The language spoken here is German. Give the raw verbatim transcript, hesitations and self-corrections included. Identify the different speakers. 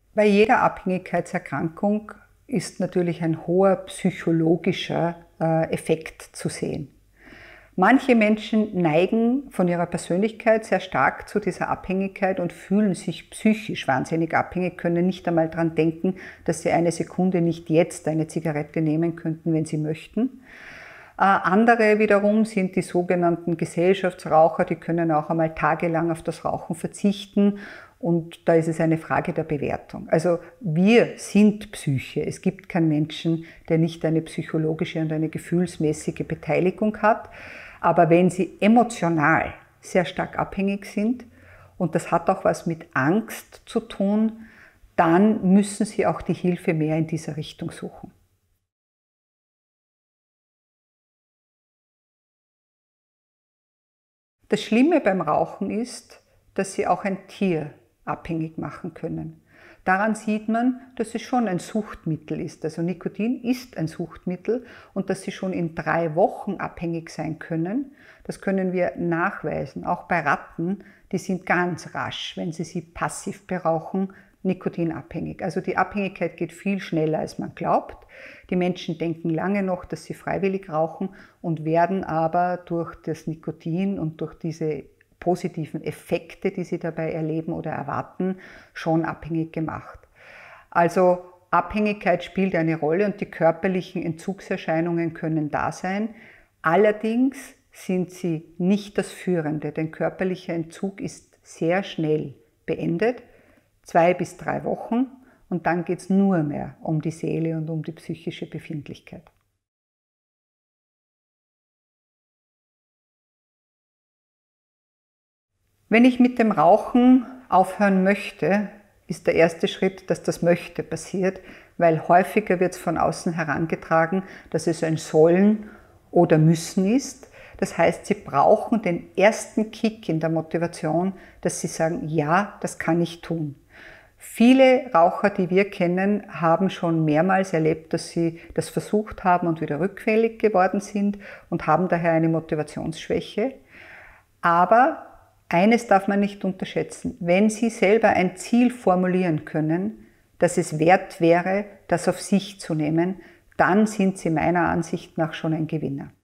Speaker 1: Bei jeder Abhängigkeitserkrankung ist natürlich ein hoher psychologischer äh, Effekt zu sehen. Manche Menschen neigen von ihrer Persönlichkeit sehr stark zu dieser Abhängigkeit und fühlen sich psychisch wahnsinnig abhängig, können nicht einmal daran denken, dass sie eine Sekunde nicht jetzt eine Zigarette nehmen könnten, wenn sie möchten. Andere wiederum sind die sogenannten Gesellschaftsraucher, die können auch einmal tagelang auf das Rauchen verzichten und da ist es eine Frage der Bewertung. Also wir sind Psyche. Es gibt keinen Menschen, der nicht eine psychologische und eine gefühlsmäßige Beteiligung hat. Aber wenn sie emotional sehr stark abhängig sind, und das hat auch was mit Angst zu tun, dann müssen sie auch die Hilfe mehr in dieser Richtung suchen. Das Schlimme beim Rauchen ist, dass sie auch ein Tier abhängig machen können. Daran sieht man, dass es schon ein Suchtmittel ist. Also Nikotin ist ein Suchtmittel und dass sie schon in drei Wochen abhängig sein können, das können wir nachweisen. Auch bei Ratten, die sind ganz rasch, wenn sie sie passiv berauchen, nikotinabhängig. Also die Abhängigkeit geht viel schneller, als man glaubt. Die Menschen denken lange noch, dass sie freiwillig rauchen und werden aber durch das Nikotin und durch diese positiven Effekte, die sie dabei erleben oder erwarten, schon abhängig gemacht. Also Abhängigkeit spielt eine Rolle und die körperlichen Entzugserscheinungen können da sein. Allerdings sind sie nicht das Führende, denn körperlicher Entzug ist sehr schnell beendet. Zwei bis drei Wochen und dann geht es nur mehr um die Seele und um die psychische Befindlichkeit. Wenn ich mit dem Rauchen aufhören möchte, ist der erste Schritt, dass das Möchte passiert, weil häufiger wird es von außen herangetragen, dass es ein Sollen oder Müssen ist. Das heißt, Sie brauchen den ersten Kick in der Motivation, dass Sie sagen, ja, das kann ich tun. Viele Raucher, die wir kennen, haben schon mehrmals erlebt, dass sie das versucht haben und wieder rückfällig geworden sind und haben daher eine Motivationsschwäche. Aber eines darf man nicht unterschätzen. Wenn Sie selber ein Ziel formulieren können, dass es wert wäre, das auf sich zu nehmen, dann sind Sie meiner Ansicht nach schon ein Gewinner.